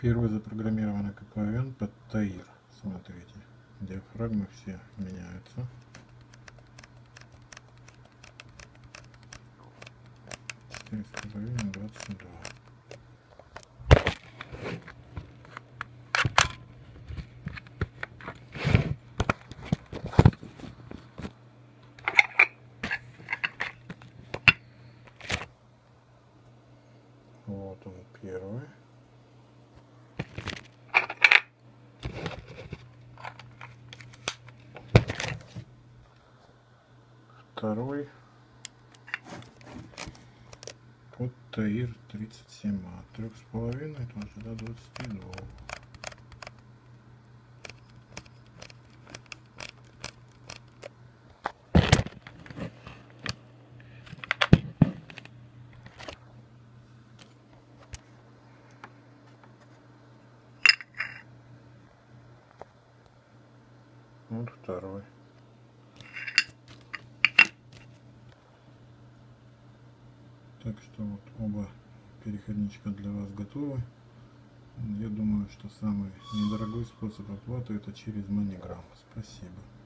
Первый запрограммированный КПН под ТАИР. Смотрите, диафрагмы все меняются. С 4,5 на 22. Вот он первый. Второй под ТАИР 37, от 3,5 тоже до 22. Вот второй. Так что вот оба переходничка для вас готовы. Я думаю, что самый недорогой способ оплаты — это через MoneyGram. Спасибо.